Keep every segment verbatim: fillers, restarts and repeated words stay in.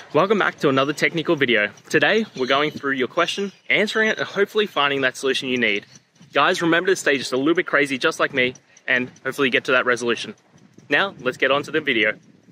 Welcome back to another technical video. Today, we're going through your question, answering it, and hopefully finding that solution you need. Guys, remember to stay just a little bit crazy, just like me, and hopefully get to that resolution. Now, let's get on to the video.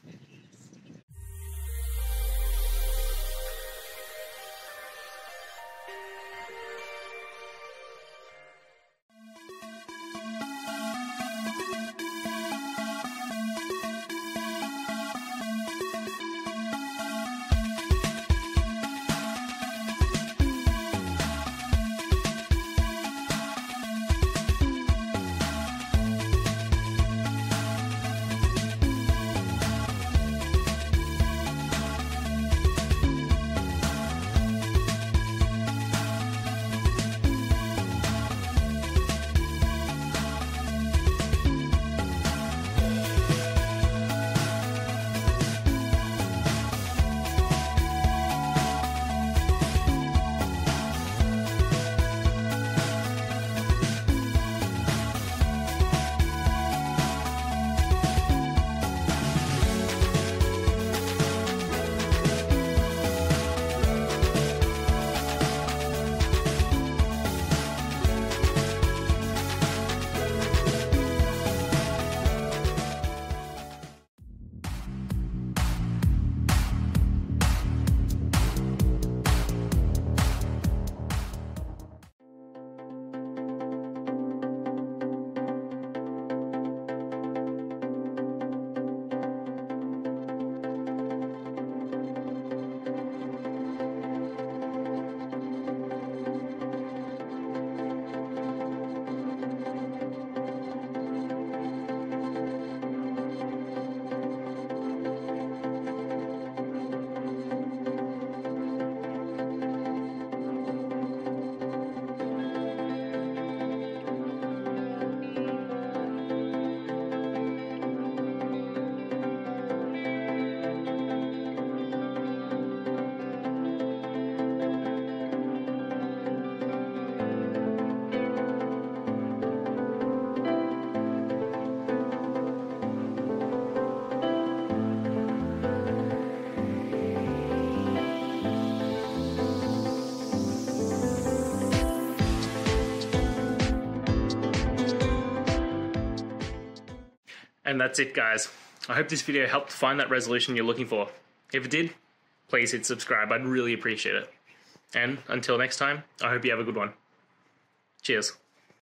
And that's it, guys. I hope this video helped find that resolution you're looking for. If it did, please hit subscribe. I'd really appreciate it. And until next time, I hope you have a good one. Cheers.